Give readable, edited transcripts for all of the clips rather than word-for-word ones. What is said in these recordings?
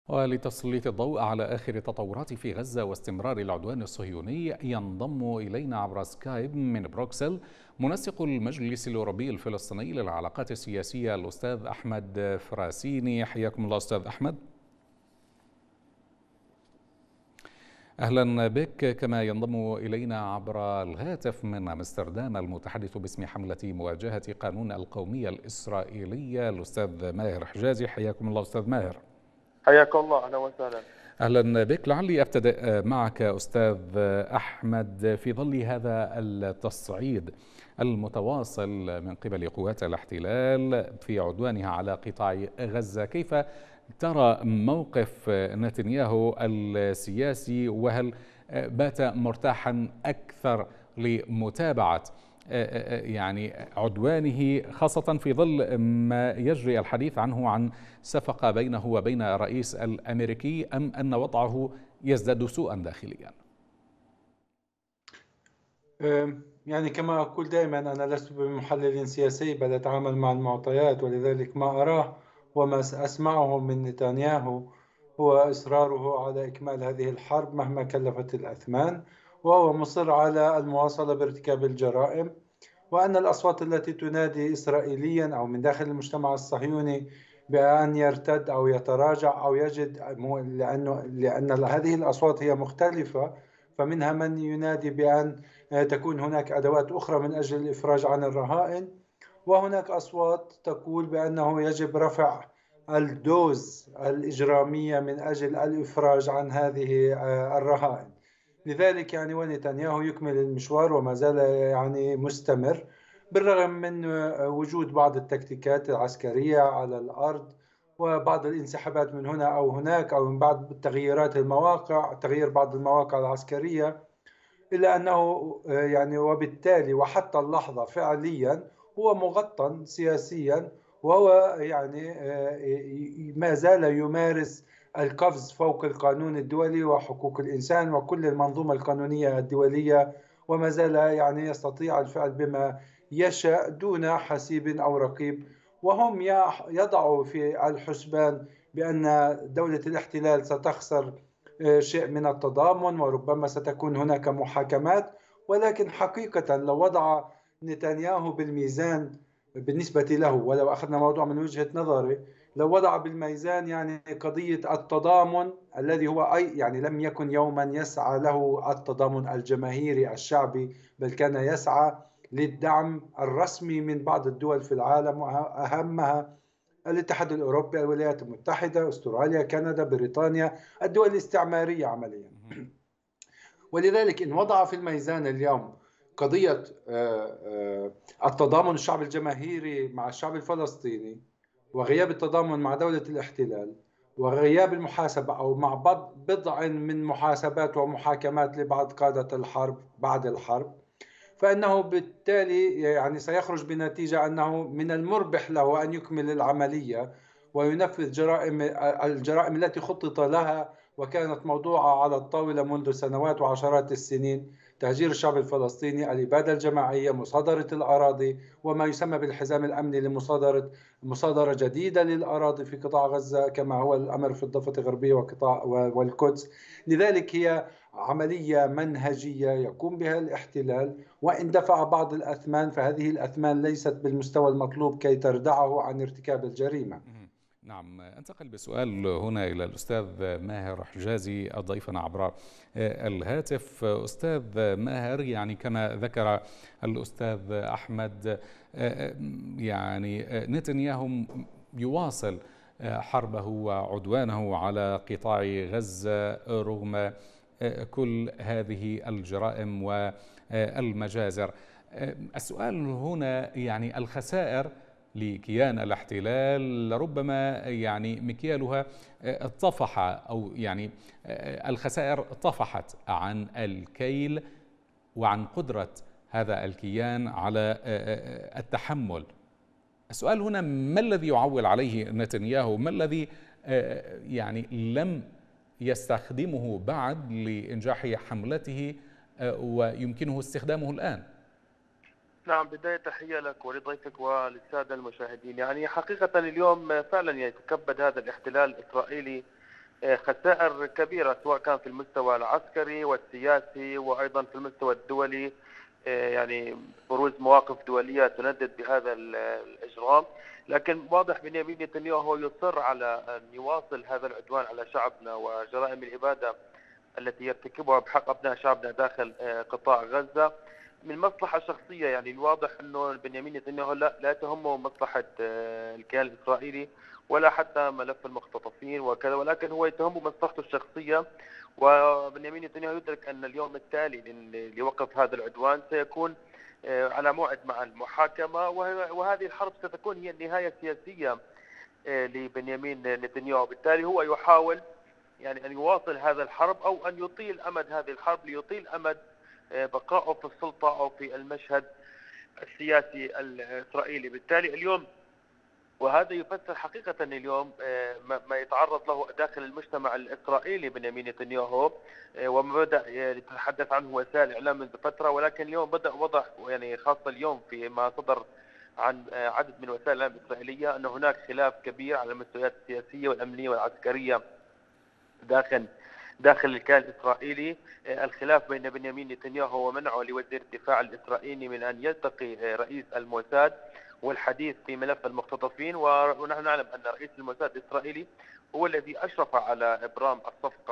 ولتسليط الضوء على آخر التطورات في غزة واستمرار العدوان الصهيوني ينضم إلينا عبر سكايب من بروكسل منسق المجلس الأوروبي الفلسطيني للعلاقات السياسية الأستاذ أحمد فراسيني. حياكم الله أستاذ أحمد. أهلا بك. كما ينضم إلينا عبر الهاتف من أمستردام المتحدث باسم حملة مواجهة قانون القومية الإسرائيلية الأستاذ ماهر حجازي. حياكم الله أستاذ ماهر. حياك الله، أهلا وسهلا. أهلا بك. لعلي أبتدأ معك أستاذ أحمد في ظل هذا التصعيد المتواصل من قبل قوات الاحتلال في عدوانها على قطاع غزة، كيف ترى موقف نتنياهو السياسي، وهل بات مرتاحا أكثر لمتابعة يعني عدوانه، خاصة في ظل ما يجري الحديث عنه عن صفقة بينه وبين الرئيس الأمريكي، أم أن وضعه يزداد سوءا داخليا؟ يعني كما أقول دائما أنا لست بمحلل سياسي، بل أتعامل مع المعطيات، ولذلك ما أراه وما أسمعه من نتنياهو هو إصراره على إكمال هذه الحرب مهما كلفت الأثمان، وهو مصر على المواصلة بارتكاب الجرائم، وأن الأصوات التي تنادي إسرائيليا أو من داخل المجتمع الصهيوني بأن يرتد أو يتراجع أو يجد، لأن هذه الأصوات هي مختلفة، فمنها من ينادي بأن تكون هناك أدوات أخرى من أجل الإفراج عن الرهائن، وهناك أصوات تقول بأنه يجب رفع الدوز الإجرامية من أجل الإفراج عن هذه الرهائن. لذلك يعني ونتنياهو يكمل المشوار وما زال يعني مستمر، بالرغم من وجود بعض التكتيكات العسكرية على الأرض وبعض الانسحابات من هنا أو هناك أو من بعض تغييرات المواقع، تغيير بعض المواقع العسكرية، إلا أنه يعني وبالتالي وحتى اللحظة فعليا هو مغطى سياسيا، وهو يعني ما زال يمارس القفز فوق القانون الدولي وحقوق الإنسان وكل المنظومة القانونية الدولية، وما زال يعني يستطيع الفعل بما يشاء دون حسيب أو رقيب. وهم يضعوا في الحسبان بأن دولة الاحتلال ستخسر شيء من التضامن وربما ستكون هناك محاكمات، ولكن حقيقة لو وضع نتنياهو بالميزان بالنسبة له، ولو أخذنا موضوع من وجهة نظري، لو وضع بالميزان يعني قضية التضامن الذي هو أي يعني لم يكن يوما يسعى له التضامن الجماهيري الشعبي، بل كان يسعى للدعم الرسمي من بعض الدول في العالم وأهمها الاتحاد الأوروبي، الولايات المتحدة، أستراليا، كندا، بريطانيا، الدول الاستعمارية عمليا. ولذلك إن وضع في الميزان اليوم قضية التضامن الشعب الجماهيري مع الشعب الفلسطيني، وغياب التضامن مع دولة الاحتلال، وغياب المحاسبة أو مع بضع من محاسبات ومحاكمات لبعض قادة الحرب بعد الحرب، فإنه بالتالي يعني سيخرج بنتيجة أنه من المربح له أن يكمل العملية وينفذ الجرائم التي خطط لها وكانت موضوعة على الطاولة منذ سنوات وعشرات السنين: تهجير الشعب الفلسطيني، الإبادة الجماعية، مصادرة الأراضي، وما يسمى بالحزام الأمني مصادرة جديدة للأراضي في قطاع غزة كما هو الأمر في الضفة الغربية والقدس. لذلك هي عملية منهجية يقوم بها الاحتلال، وإن دفع بعض الأثمان فهذه الأثمان ليست بالمستوى المطلوب كي تردعه عن ارتكاب الجريمة. نعم، أنتقل بسؤال هنا إلى الأستاذ ماهر حجازي ضيفنا عبر الهاتف. أستاذ ماهر، يعني كما ذكر الأستاذ أحمد، يعني نتنياهو يواصل حربه وعدوانه على قطاع غزة رغم كل هذه الجرائم والمجازر. السؤال هنا يعني الخسائر لكيان الاحتلال ربما يعني مكيالها طفح، أو يعني الخسائر طفحت عن الكيل وعن قدرة هذا الكيان على التحمل. السؤال هنا: ما الذي يعول عليه نتنياهو؟ ما الذي يعني لم يستخدمه بعد لإنجاح حملته ويمكنه استخدامه الآن؟ نعم، بداية تحية لك ولضيفك وللسادة المشاهدين. يعني حقيقة اليوم فعلا يتكبد هذا الاحتلال الإسرائيلي خسائر كبيرة سواء كان في المستوى العسكري والسياسي وأيضا في المستوى الدولي. يعني بروز مواقف دولية تندد بهذا الإجرام، لكن واضح بنيامين نتنياهو يصر على أن يواصل هذا العدوان على شعبنا وجرائم الإبادة التي يرتكبها بحق أبناء شعبنا داخل قطاع غزة من مصلحة شخصية. يعني الواضح أنه بنيامين نتنياهو لا تهمه مصلحة الكيان الإسرائيلي ولا حتى ملف المختطفين وكذا، ولكن هو يتهمه مصلحته الشخصية. وبنيامين نتنياهو يدرك أن اليوم التالي لوقف هذا العدوان سيكون على موعد مع المحاكمة، وهذه الحرب ستكون هي النهاية السياسية لبنيامين نتنياهو. بالتالي هو يحاول يعني أن يواصل هذا الحرب أو أن يطيل أمد هذه الحرب ليطيل أمد بقائه في السلطة أو في المشهد السياسي الإسرائيلي. بالتالي اليوم وهذا يفسر حقيقة اليوم ما يتعرض له داخل المجتمع الإسرائيلي بنيامين نتنياهو، وما بدأ يتحدث عنه وسائل الإعلام منذ فترة، ولكن اليوم بدأ وضح يعني خاصة اليوم فيما صدر عن عدد من وسائل الإعلام الإسرائيلية أن هناك خلاف كبير على المستويات السياسية والأمنية والعسكرية داخل الكيان الإسرائيلي. الخلاف بين بنيامين نتنياهو ومنعه لوزير الدفاع الإسرائيلي من أن يلتقي رئيس الموساد والحديث في ملف المختطفين، ونحن نعلم أن رئيس الموساد الإسرائيلي هو الذي أشرف على إبرام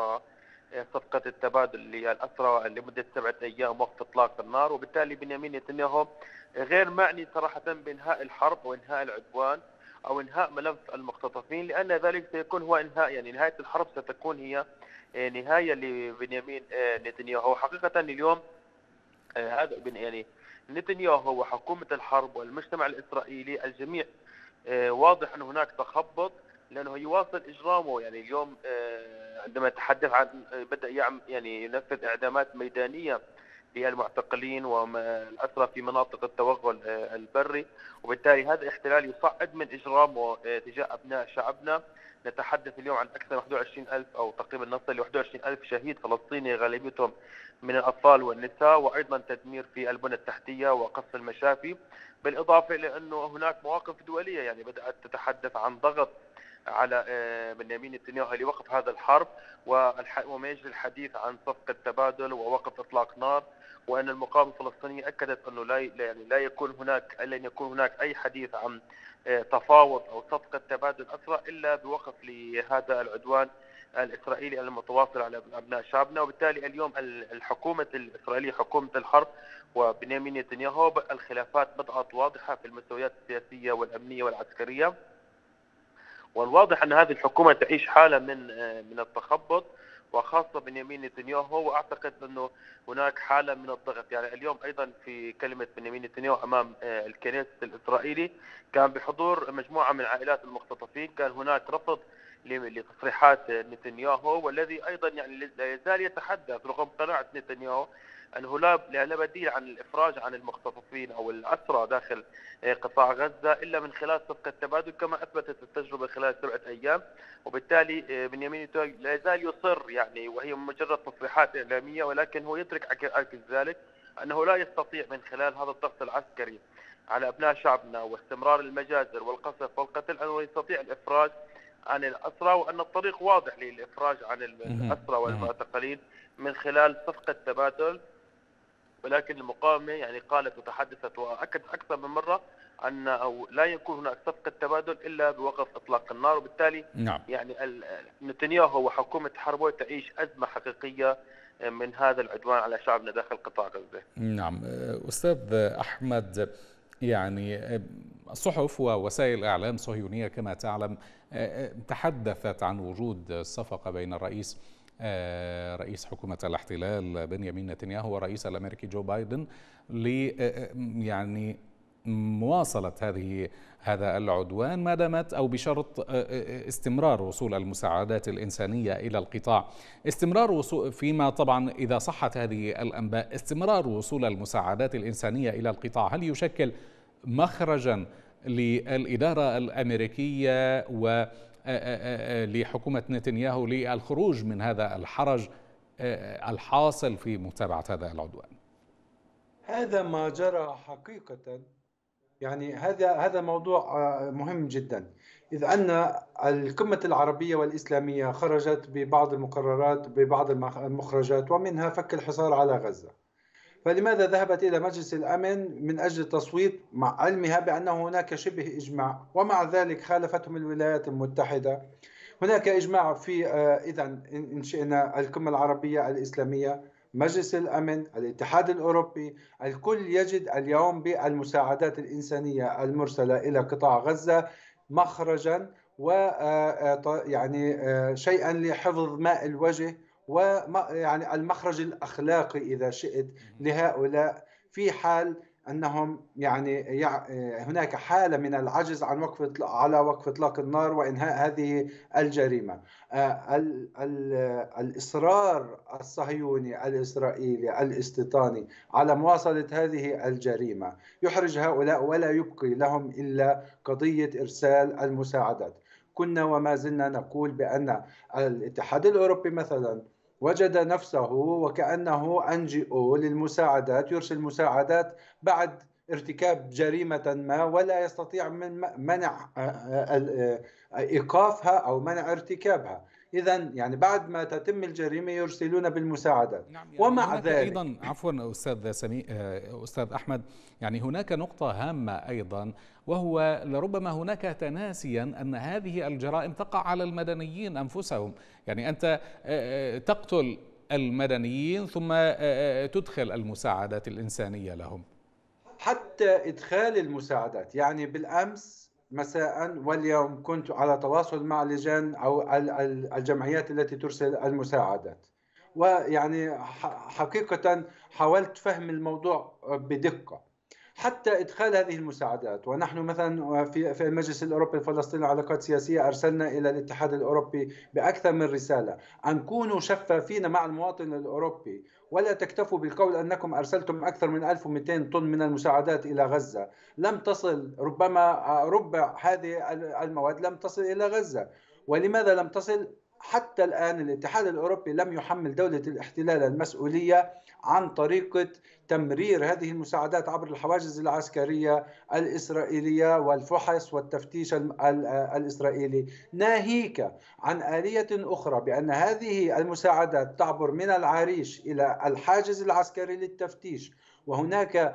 صفقة التبادل للأسرى لمدة 7 أيام وقف إطلاق النار. وبالتالي بنيامين نتنياهو غير معني صراحة بإنهاء الحرب وإنهاء العدوان أو إنهاء ملف المختطفين، لأن ذلك سيكون هو إنهاء، يعني نهاية الحرب ستكون هي نهاية لبنيامين نتنياهو. حقيقة اليوم هذا يعني نتنياهو وحكومة الحرب والمجتمع الإسرائيلي الجميع واضح أن هناك تخبط، لأنه يواصل إجرامه. يعني اليوم عندما يتحدث عن بدأ يعني ينفذ إعدامات ميدانية للمعتقلين والأسرى في مناطق التوغل البري، وبالتالي هذا احتلال يصعد من إجرامه تجاه أبناء شعبنا. نتحدث اليوم عن أكثر من 21,000 أو تقريبا نصل ل 21,000 شهيد فلسطيني غالبيتهم من الأطفال والنساء، وأيضا تدمير في البنى التحتية وقصف المشافي، بالإضافة إلى أنه هناك مواقف دولية يعني بدأت تتحدث عن ضغط على بنيامين نتنياهو لوقف هذا الحرب، وما يجري الحديث عن صفقة تبادل ووقف إطلاق نار، وأن المقاومة الفلسطينية أكدت أنه لا يكون هناك أي حديث عن تفاوض أو صفقة تبادل أسرى إلا بوقف لهذا العدوان الإسرائيلي المتواصل على أبناء شعبنا. وبالتالي اليوم الحكومة الإسرائيلية حكومة الحرب وبنيامين نتنياهو الخلافات بدأت واضحة في المستويات السياسية والأمنية والعسكرية، والواضح أن هذه الحكومة تعيش حالة من التخبط، وخاصة بنيامين نتنياهو. وأعتقد أنه هناك حالة من الضغط. يعني اليوم أيضا في كلمة بنيامين نتنياهو أمام الكنيست الإسرائيلي كان بحضور مجموعة من عائلات المختطفين، كان هناك رفض لتصريحات نتنياهو، والذي أيضا يعني لا يزال يتحدث رغم قناعة نتنياهو أنه لا بديل عن الإفراج عن المختطفين أو الأسرى داخل قطاع غزة إلا من خلال صفقة تبادل كما أثبتت التجربة خلال 7 أيام. وبالتالي بنيامين نتنياهو لا يزال يصر، يعني وهي مجرد تصريحات إعلامية، ولكن هو يدرك عكس ذلك أنه لا يستطيع من خلال هذا الضغط العسكري على أبناء شعبنا واستمرار المجازر والقصف والقتل أنه يستطيع الإفراج عن الأسرى، وأن الطريق واضح للإفراج عن الأسرى والمعتقلين من خلال صفقة تبادل. ولكن المقاومة يعني قالت وتحدثت وأكدت أكثر من مرة أن أو لا يكون هناك صفقة تبادل إلا بوقف إطلاق النار. وبالتالي يعني نتنياهو وحكومة حربه تعيش أزمة حقيقية من هذا العدوان على شعبنا داخل قطاع غزة. نعم أستاذ أحمد، يعني الصحف ووسائل الإعلام الصهيونية كما تعلم تحدثت عن وجود صفقة بين رئيس حكومة الاحتلال بنيامين نتنياهو والرئيس الأمريكي جو بايدن يعني مواصلة هذا العدوان ما دامت أو بشرط استمرار وصول المساعدات الإنسانية إلى القطاع، فيما طبعا إذا صحت هذه الأنباء استمرار وصول المساعدات الإنسانية إلى القطاع هل يشكل مخرجا للإدارة الأمريكية ولحكومة نتنياهو للخروج من هذا الحرج الحاصل في متابعة هذا العدوان؟ هذا ما جرى حقيقة. يعني هذا موضوع مهم جدا. إذ أن القمة العربية والإسلامية خرجت ببعض المقررات ببعض المخرجات، ومنها فك الحصار على غزة. فلماذا ذهبت إلى مجلس الأمن من أجل التصويت مع علمها بأن هناك شبه إجماع، ومع ذلك خالفتهم الولايات المتحدة؟ هناك إجماع في إذا إن شئنا القمة العربية الإسلامية، مجلس الأمن، الاتحاد الأوروبي، الكل يجد اليوم بالمساعدات الإنسانية المرسلة إلى قطاع غزة مخرجا، و يعني شيئا لحفظ ماء الوجه، ويعني المخرج الأخلاقي إذا شئت لهؤلاء، في حال أنهم يعني هناك حالة من العجز عن على وقف إطلاق النار وإنهاء هذه الجريمة. الإصرار الصهيوني الإسرائيلي الاستيطاني على مواصلة هذه الجريمة يحرج هؤلاء، ولا يبقي لهم إلا قضية إرسال المساعدات. كنا وما زلنا نقول بأن الاتحاد الأوروبي مثلا وجد نفسه وكأنه NGO للمساعدات، يرسل مساعدات بعد ارتكاب جريمة ما، ولا يستطيع من منع إيقافها أو منع ارتكابها. إذا يعني بعد ما تتم الجريمة يرسلون بالمساعدات. نعم، يعني ومع هناك ذلك أيضا، عفوا أستاذ أستاذ أحمد، يعني هناك نقطة هامة أيضا، وهو لربما هناك تناسيا أن هذه الجرائم تقع على المدنيين أنفسهم. يعني أنت تقتل المدنيين ثم تدخل المساعدات الإنسانية لهم. حتى إدخال المساعدات، يعني بالأمس مساء واليوم كنت على تواصل مع لجان أو الجمعيات التي ترسل المساعدات، ويعني حقيقة حاولت فهم الموضوع بدقة. حتى إدخال هذه المساعدات، ونحن مثلا في المجلس الأوروبي الفلسطيني العلاقات السياسية أرسلنا إلى الاتحاد الأوروبي بأكثر من رسالة أن كونوا شفافين مع المواطن الأوروبي، ولا تكتفوا بالقول أنكم أرسلتم أكثر من 1200 طن من المساعدات إلى غزة. لم تصل، ربما ربع هذه المواد لم تصل إلى غزة. ولماذا لم تصل؟ حتى الآن الاتحاد الأوروبي لم يحمل دولة الاحتلال المسؤولية عن طريقة تمرير هذه المساعدات عبر الحواجز العسكرية الإسرائيلية والفحص والتفتيش الإسرائيلي، ناهيك عن آلية أخرى بأن هذه المساعدات تعبر من العريش إلى الحاجز العسكري للتفتيش، وهناك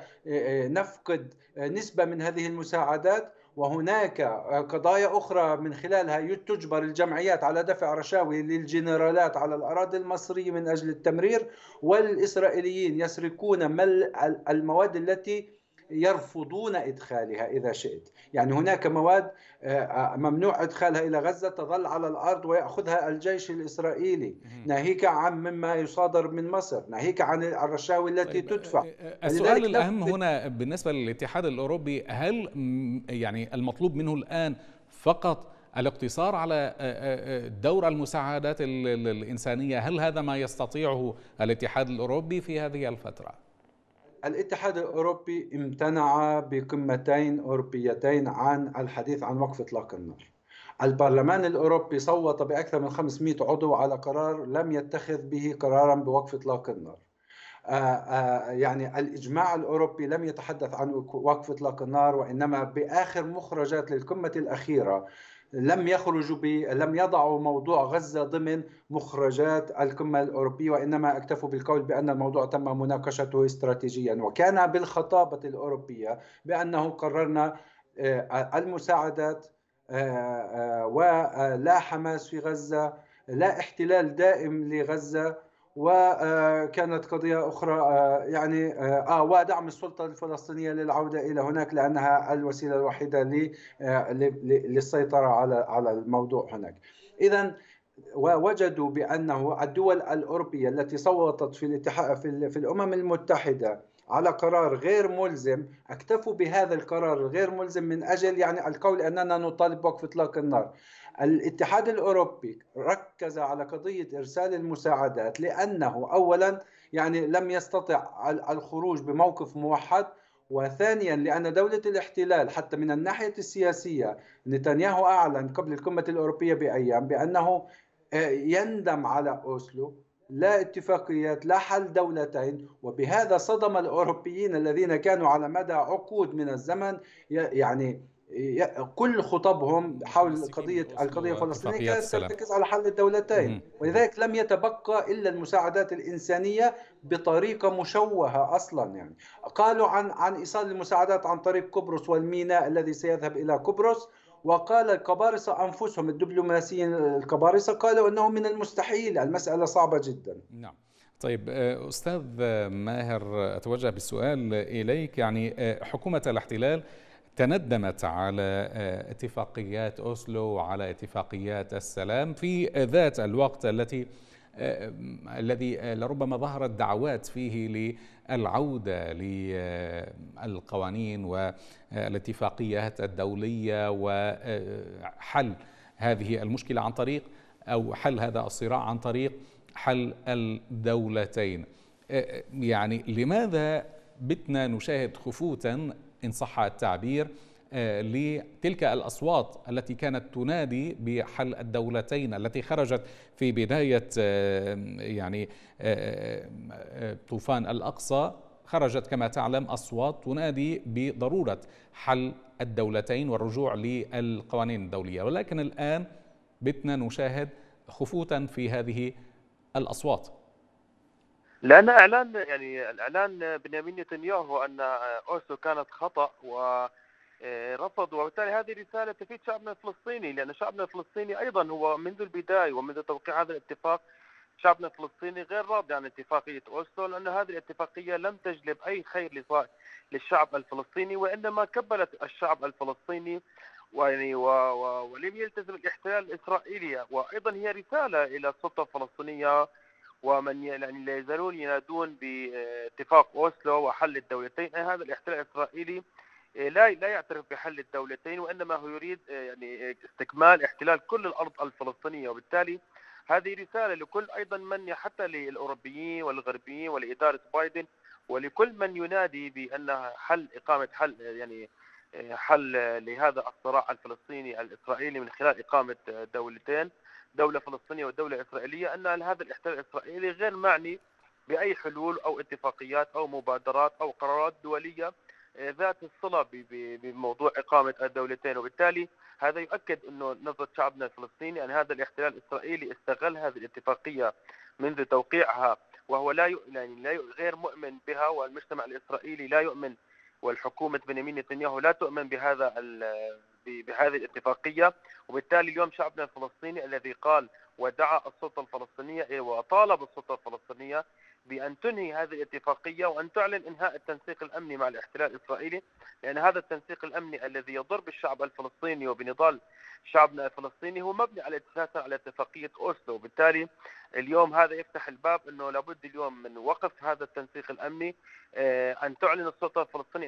نفقد نسبة من هذه المساعدات. وهناك قضايا أخرى من خلالها تجبر الجمعيات على دفع رشاوي للجنرالات على الأراضي المصرية من أجل التمرير، والإسرائيليين يسرقون المواد التي يرفضون إدخالها إذا شئت. يعني هناك مواد ممنوع إدخالها إلى غزة تظل على الأرض ويأخذها الجيش الإسرائيلي، ناهيك عن مما يصادر من مصر، ناهيك عن الرشاوي التي طيب، تدفع. السؤال الأهم هنا بالنسبة للاتحاد الأوروبي، هل يعني المطلوب منه الآن فقط الاقتصار على دور المساعدات الإنسانية؟ هل هذا ما يستطيعه الاتحاد الأوروبي في هذه الفترة؟ الاتحاد الأوروبي امتنع بقمتين أوروبيتين عن الحديث عن وقف إطلاق النار. البرلمان الأوروبي صوت بأكثر من 500 عضو على قرار لم يتخذ به قرارا بوقف إطلاق النار. يعني الإجماع الأوروبي لم يتحدث عن وقف إطلاق النار، وإنما بآخر مخرجات للقمة الأخيرة لم يضعوا موضوع غزة ضمن مخرجات القمة الأوروبية، وإنما اكتفوا بالقول بأن الموضوع تم مناقشته استراتيجيا. وكان بالخطابة الأوروبية بأنه قررنا المساعدات، ولا حماس في غزة، لا احتلال دائم لغزة، وكانت قضية أخرى يعني ودعم السلطة الفلسطينية للعودة إلى هناك، لأنها الوسيلة الوحيدة للسيطرة على الموضوع هناك. إذن ووجدوا بأنه الدول الأوروبية التي صوتت في الأمم المتحدة على قرار غير ملزم اكتفوا بهذا القرار الغير ملزم من أجل يعني القول أننا نطالب بوقف إطلاق النار. الاتحاد الأوروبي ركز على قضية إرسال المساعدات لأنه أولا يعني لم يستطع الخروج بموقف موحد، وثانيا لأن دولة الاحتلال حتى من الناحية السياسية نتنياهو أعلن قبل القمة الأوروبية بأيام بأنه يندم على أوسلو، لا اتفاقيات، لا حل دولتين. وبهذا صدم الأوروبيين الذين كانوا على مدى عقود من الزمن يعني كل خطبهم حول متمسكين بأوسلو القضية الفلسطينية واتفاقيات كانت السلام. ترتكز على حل الدولتين، مهم. ولذلك لم يتبقى إلا المساعدات الإنسانية بطريقة مشوهة أصلا. يعني قالوا عن إيصال المساعدات عن طريق قبرص والميناء الذي سيذهب إلى قبرص، وقال القبارصة أنفسهم الدبلوماسيين القبارصة قالوا أنه من المستحيل، المسألة صعبة جدا. نعم. طيب أستاذ ماهر، أتوجه بالسؤال إليك. يعني حكومة الاحتلال تندمت على اتفاقيات أوسلو وعلى اتفاقيات السلام في ذات الوقت الذي لربما ظهرت دعوات فيه للعودة للقوانين والاتفاقيات الدولية وحل هذه المشكلة عن طريق، أو حل هذا الصراع عن طريق حل الدولتين. يعني لماذا بتنا نشاهد خفوتا إن صح التعبير لتلك الأصوات التي كانت تنادي بحل الدولتين، التي خرجت في بداية يعني طوفان الأقصى؟ خرجت كما تعلم أصوات تنادي بضرورة حل الدولتين والرجوع للقوانين الدولية، ولكن الآن بتنا نشاهد خفوتا في هذه الأصوات. لأن الإعلان بنيامين نتنياهو أن أوسلو كانت خطأ ورفض، وبالتالي هذه رسالة تفيد شعبنا الفلسطيني، لأن شعبنا الفلسطيني أيضا هو منذ البداية ومنذ توقيع هذا الاتفاق شعبنا الفلسطيني غير راضي عن اتفاقية أوسلو، لأن هذه الاتفاقية لم تجلب أي خير للشعب الفلسطيني، وإنما كبلت الشعب الفلسطيني ولم يلتزم الاحتلال الإسرائيلي. وأيضا هي رسالة إلى السلطة الفلسطينية ومن لا يزالون ينادون باتفاق أوسلو وحل الدولتين. هذا الاحتلال الإسرائيلي لا يعترف بحل الدولتين، وإنما هو يريد استكمال احتلال كل الأرض الفلسطينية. وبالتالي هذه رسالة لكل أيضا من، حتى للأوروبيين والغربيين ولإدارة بايدن ولكل من ينادي بأن إقامة حل لهذا الصراع الفلسطيني الإسرائيلي من خلال إقامة دولتين، دولة فلسطينية ودولة إسرائيلية، أن هذا الاحتلال الإسرائيلي غير معني بأي حلول أو اتفاقيات أو مبادرات أو قرارات دولية ذات الصلة بموضوع إقامة الدولتين. وبالتالي هذا يؤكد أنه نظرة شعبنا الفلسطيني أن هذا الاحتلال الإسرائيلي استغل هذه الاتفاقية منذ توقيعها، وهو غير مؤمن بها، والمجتمع الإسرائيلي لا يؤمن، والحكومة بنيامين نتنياهو لا تؤمن بهذه الاتفاقية. وبالتالي اليوم شعبنا الفلسطيني الذي قال ودعا السلطة الفلسطينية وطالب السلطة الفلسطينية بأن تنهي هذه الاتفاقية وأن تعلن إنهاء التنسيق الأمني مع الاحتلال الإسرائيلي، لأن هذا التنسيق الأمني الذي يضر بالشعب الفلسطيني وبنضال شعبنا الفلسطيني هو مبني أساسا على اتفاقية أوسلو. وبالتالي اليوم هذا يفتح الباب أنه لابد اليوم من وقف هذا التنسيق الأمني، أن تعلن السلطة الفلسطينية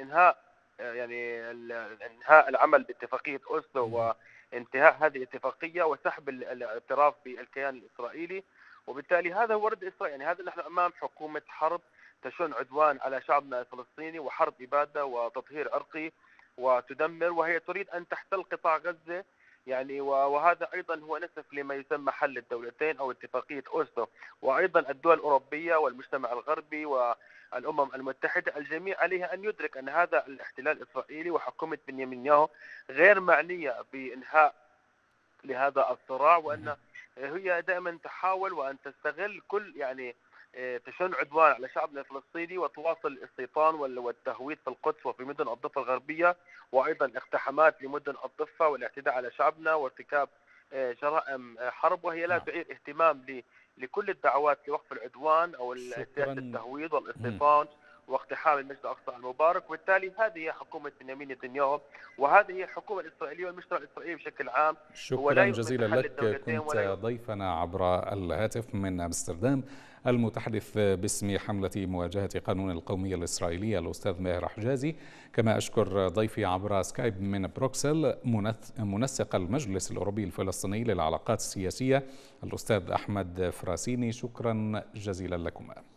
انهاء العمل باتفاقية أوسلو وانتهاء هذه الاتفاقية وسحب الاعتراف بالكيان الإسرائيلي. وبالتالي هذا هو رد إسرائيل. يعني نحن أمام حكومة حرب تشن عدوان على شعبنا الفلسطيني وحرب إبادة وتطهير عرقي وتدمر، وهي تريد أن تحتل قطاع غزة. وهذا أيضا هو نسف لما يسمى حل الدولتين أو اتفاقية أوسلو. وأيضا الدول الأوروبية والمجتمع الغربي والأمم المتحدة الجميع عليها أن يدرك أن هذا الاحتلال الإسرائيلي وحكومة بنيامين نتنياهو غير معنية بإنهاء لهذا الصراع، وأن هي دائما تحاول وأن تستغل تشن عدوان على شعبنا الفلسطيني وتواصل الاستيطان والتهويد في القدس وفي مدن الضفة الغربية، وأيضا اقتحامات لمدن الضفة والاعتداء على شعبنا وارتكاب جرائم حرب، وهي لا تعير اهتمام لكل الدعوات لوقف العدوان أو سياسة التهويد والاستيطان واقتحام المسجد الأقصى المبارك. وبالتالي هذه هي حكومة بنيامين نتنياهو، وهذه هي الحكومة الإسرائيلية والمجتمع الإسرائيلي بشكل عام. شكرا جزيلا لك. كنت ضيفنا عبر الهاتف من أمستردام المتحدث باسم حملة مواجهة قانون القومية الإسرائيلية الأستاذ ماهر حجازي. كما أشكر ضيفي عبر سكايب من بروكسل منسق المجلس الأوروبي الفلسطيني للعلاقات السياسية الأستاذ أحمد فراسيني. شكرا جزيلا لكم.